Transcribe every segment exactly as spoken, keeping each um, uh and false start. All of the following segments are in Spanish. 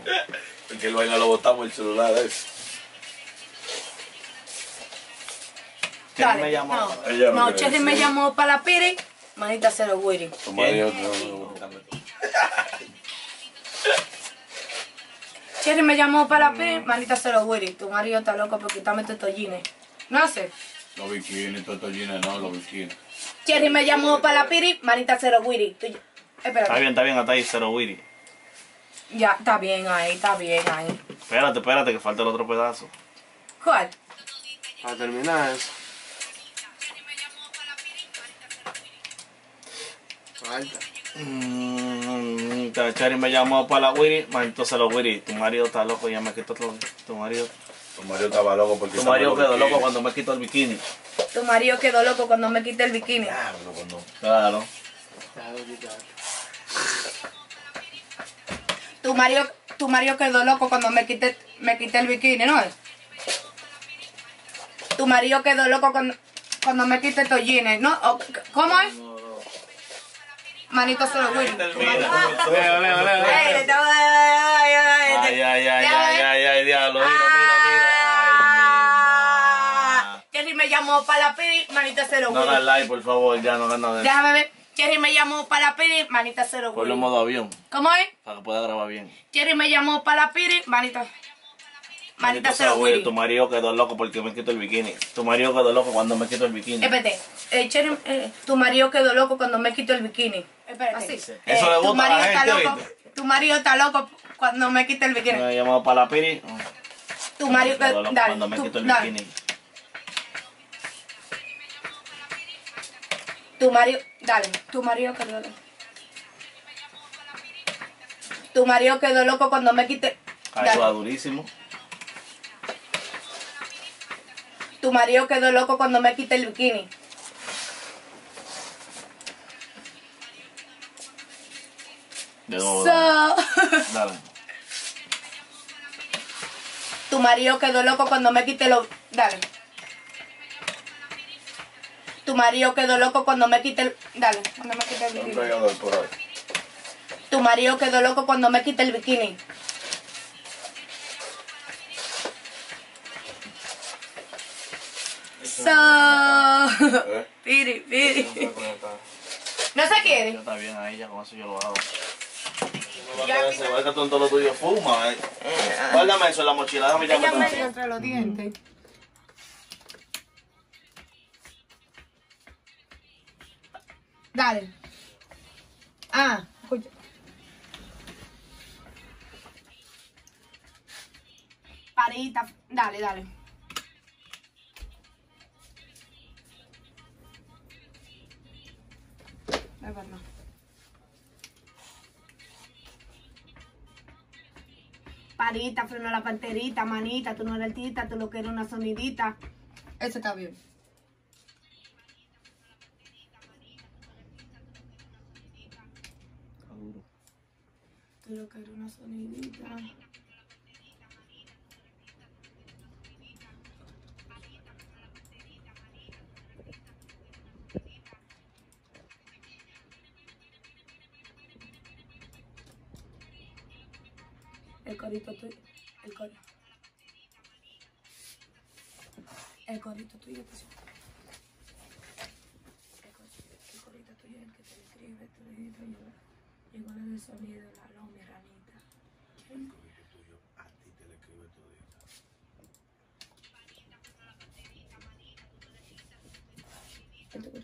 Porque el vaina lo botamos el celular ese. Dale, me llamó. no, Ella no no quiere Cherry me decir. llamó para la piri, manita cero Willy. Tu marido no. Cherry me llamó para la piri, manita cero Willy. Tu marido está loco por quitarme estos tollines. No sé. Los bikinis, totollines, no, los bikinis. Cherry me llamó para la piri, manita cero Willy. Tú- Espérate. Está bien, está bien, hasta ahí, cero Willy. Ya, está bien ahí, está bien ahí. Espérate, espérate, que falta el otro pedazo. ¿Cuál? Para terminar eso. Falta. Mmm, Cherry me llamó para la Willy, manito cero Willy. Tu marido está loco, ya me quitó todo. Tu marido. Tu marido estaba loco porque Tu marido quedó loco cuando me quitó el bikini. Tu marido quedó loco cuando me quité el bikini. Diablo, cuando. Claro. Déjalo quitar. Tu marido, tu marido quedó loco cuando me quité, me quité el bikini, ¿no es? Tu marido quedó loco cuando, cuando me quité estos jeans, ¿no? O- ¿Cómo es? Manito solo Willy. Tu marido- Leo, Leo, Leo. Ay, le estaba- ay, ay, Ay, ay, ay, ya ay, ves. ay, ay, diablo. Mira, mira, mira. Ah, Cherry me llamó para la piri, manita cero Ay, mi ma. No Willy. hagas like, por favor, ya no gana de eso. Déjame ver. Cherry me llamó para la piri, manita cero Ponlo en Willy. modo avión, ¿Cómo es? para que pueda grabar bien. Cherry me llamó para la piri, manita. Manita cero Willy, Willy. tu marido quedó loco porque me quito el bikini. Tu marido quedó loco cuando me quito el bikini. Espérate, eh, Cherry, eh, tu marido quedó loco cuando me quito el bikini. Espérate. Así. Eso le tu gusta a la marido está gente, loco. ¿oíste? Tu marido está loco cuando me quita el bikini. Me llamó para la piri. Tu marido Quedó loco dale, cuando me tu- quito el dale. bikini. Tu marido, dale, tu marido quedó loco. Tu marido quedó loco cuando me quite. Ayuda Dale. durísimo. Tu marido quedó loco cuando me quite el bikini. De nuevo, So- dale. Tu marido quedó loco cuando me quite los. Dale. Tu marido quedó loco cuando me quite el. Dale, cuando me quite el Un bikini. regador por ahí. Tu marido quedó loco cuando me quite el bikini. So. ¿Eh? Piri, piri. No está conectado. ¿No se quiere? Ya está bien ahí, ya con eso yo lo hago. Ya, Se va que todo lo tuyo fuma. Eh. Guárdame eso en la mochila, déjame Ella llamarlo. me entre los dientes. Dale. Ah, escucha. Parita, dale, dale. Es verdad. Parita, freno a la panterita, manita, tú no eres altita, tú lo que eres una sonidita. Eso está bien. Tú lo que eres una sonidita. El corito tuyo. El corito. El corito tuyo. Pues. El, cor, el corito tuyo es el que te escribe. Tu hijito llegó. Llegó desde el sonido de la loma, mi ranita. El corito tuyo a ti te le escribe todita. El corito tuyo.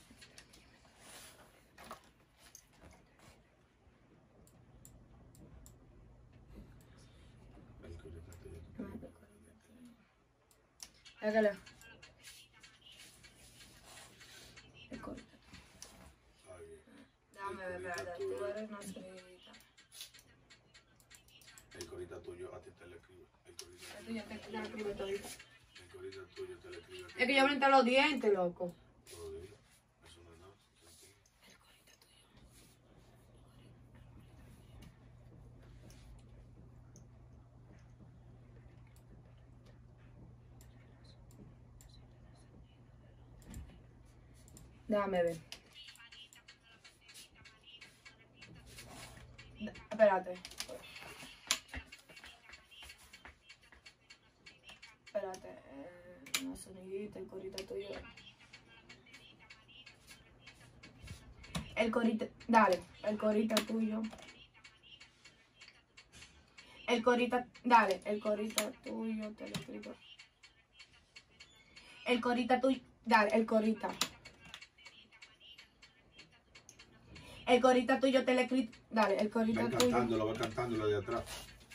El corito tuyo. Ah, el corito tuyo. Hágalo. El corito. Está bien. Dame, bebé, tú eres una sonidita. El corito tuyo a ti te le escribe. El corito El tuyo te te escribe todito. el corito tuyo te le escribe. Es que yo me los dientes, loco. Todo el día. Eso no es nada. Tranquilo. El corito tuyo. Déjame ver. Da- Espérate. Espérate, eh, una sonidita, el corito tuyo. El corito, dale, el corito tuyo. El corita, dale, el corita tuyo, te lo escribo. El corita tuyo, dale, el corita. El corita tuyo te lo escribo, dale, el corita Ven tuyo. cantándolo, va cantándolo de atrás.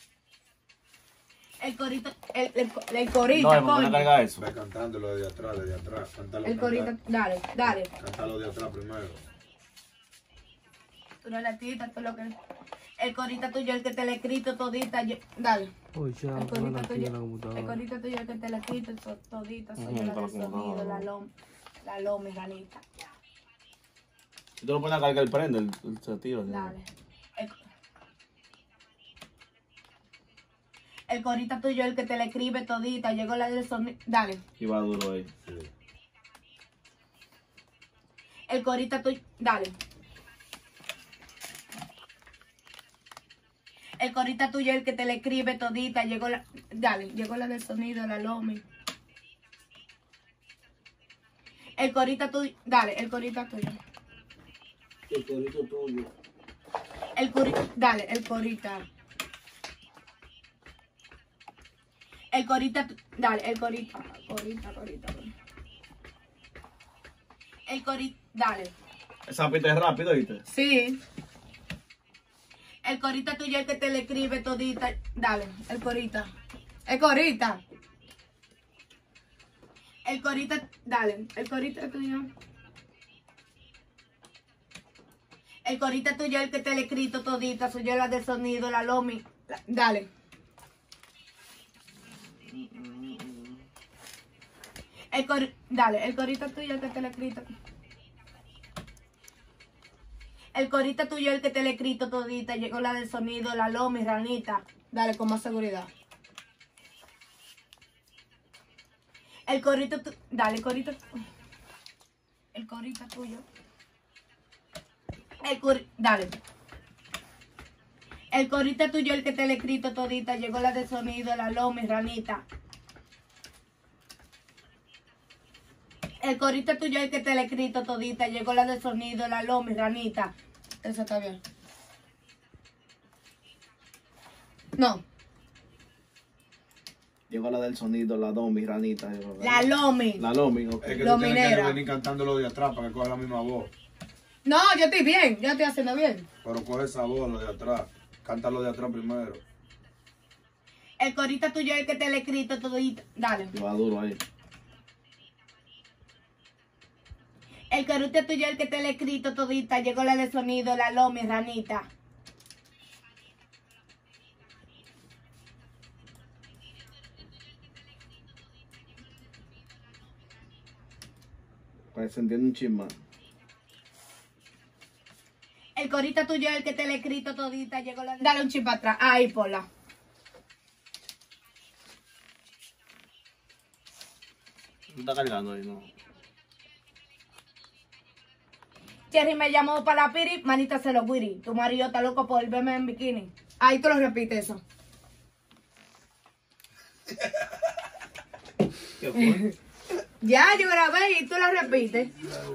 El corito, el, el, el corita, No, ¿por qué no coño. carga eso? Ve cantándolo de atrás, de atrás. Cántalo, El corita, canta- dale, dale. cántalo de atrás primero. Tú no la titas, tú lo que... El corita tuyo, el que te lo he escrito todita, yo- dale. Uy, ya, El corita aquí tuyo, en la el computadora. corita tuyo, el que te lo he escrito to- todita, soy Ujú, yo la para del la sonido, computadora. la loma, la loma, ranita. Si tú lo pones a cargar, el prende, el, el se tira. ¿sí? Dale. El, el corita tuyo, el que te lo escribe todita, llegó la del sonido, dale. Y va duro ahí. Sí. El corita tuyo, dale. El corita tuyo, el que te le escribe todita, llegó la, dale, llegó la del sonido, la lomi. El corita tuyo, dale, el corita tuyo. El corito tuyo. El corita, dale, el corita. El corita, tu- dale, el corita, corita, corita, corita. El corita, dale. Esa pista es rápido, ¿viste? Sí. El corita tuyo, el que te le escribe todita. Dale, el corita. El corita. El corita, dale, el corita tuyo. El corita tuyo, el que te le escrito todita, soy yo la de sonido, la lomi. La- dale. El cor, dale, el corita tuyo, el que te le escrito. El corita tuyo, el que te le he escrito todita, llegó la del sonido, la lomi, ranita. Dale, con más seguridad. El corito, tu, dale, el corito. El corita tuyo. El cor, dale. El corita tuyo, el que te le he escrito todita, llegó la del sonido, la lomi, ranita. El corita tuyo, el que te le he escrito todita, llegó la del sonido, la lomi, ranita. Eso está bien. No, Llegó la del sonido, la domi, ranita. la lomi. La lomi, ok. Es que Lo tú tienes minera. que venir cantándolo de atrás para que coja la misma voz. No, yo estoy bien, yo estoy haciendo bien. Pero coge esa voz, lo de atrás. Cántalo de atrás primero. El corita tuyo, el que te le he escrito todita. Dale. Y va duro ahí. El corita tuyo, el que te le he escrito todita, llegó la de sonido, la lomi, ranita. Para que se entienda un chisma. El corita tuyo, el que te le he escrito todita, llegó la de... Dale un chip para atrás. Ahí, Pola. No está cargando ahí, no. Cherry me llamó para la piri, manita se lo guiri. Tu marido está loco por verme en bikini. Ahí tú lo repites eso. ¿Qué fue? Ya, yo grabé y tú lo repites.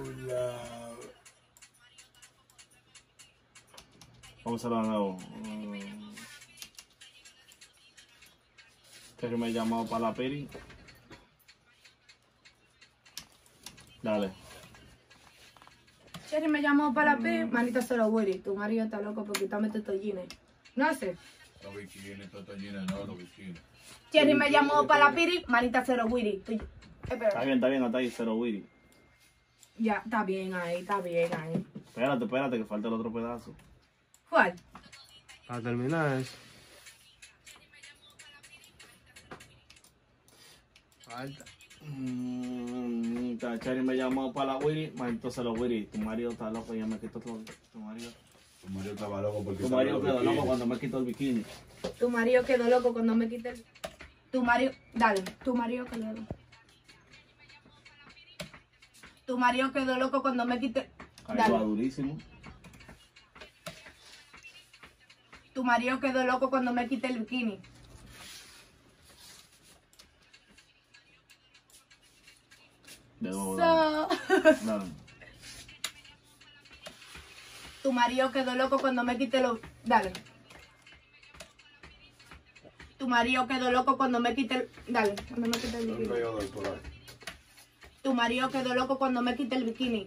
Vamos a hacerlo de nuevo. Que me he llamado para la peri. Dale. Cherry me llamó para la piri, manita se lo guiri. Tu marido está loco por quitarme estos toallines. No sé. Los bikinis, estos toallines, no, los bikinis. Cherry me llamó para la piri, manita se lo guiri. Tu- Espera. Está bien, está bien, hasta ahí, cero Willy. Ya, está bien ahí, está bien ahí. Espérate, espérate, que falta el otro pedazo. ¿Cuál? Para terminar eso. Falta. Mm, Chari me llamó para la Willy, más entonces los Willy, tu marido está loco, ya me quitó todo. Tu marido, Tu marido estaba loco porque tu marido quedó loco cuando me quitó el bikini. Tu marido quedó loco cuando me quité el... Tu marido... Dale, tu marido quedó loco. Tu marido quedó loco cuando me quité... Ahí va Dale. durísimo. Tu marido quedó loco cuando me quité el bikini. De nuevo, So, dale. tu marido quedó loco cuando me quité los... Dale. Tu marido quedó loco cuando me quité el... Dale, cuando me quité el Un bikini. rayador por ahí. Tu marido quedó loco cuando me quité el bikini.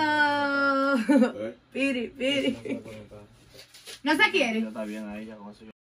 So, ¿Eh? piri, piri. ¿No se quiere? Ya está bien ahí, ya con eso.